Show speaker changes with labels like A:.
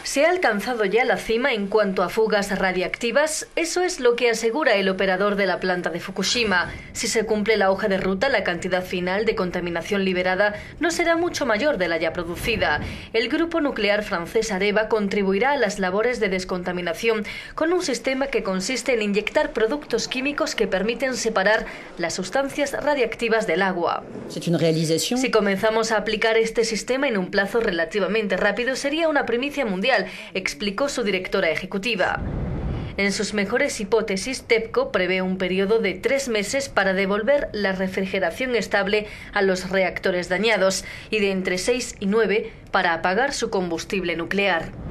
A: ¿Se ha alcanzado ya la cima en cuanto a fugas radiactivas? Eso es lo que asegura el operador de la planta de Fukushima. Si se cumple la hoja de ruta, la cantidad final de contaminación liberada no será mucho mayor de la ya producida. El grupo nuclear francés Areva contribuirá a las labores de descontaminación con un sistema que consiste en inyectar productos químicos que permiten separar las sustancias radiactivas del agua. Si comenzamos a aplicar este sistema en un plazo relativamente rápido, sería una primicia mundial, explicó su directora ejecutiva. En sus mejores hipótesis, TEPCO prevé un periodo de 3 meses para devolver la refrigeración estable a los reactores dañados y de entre 6 y 9 para apagar su combustible nuclear.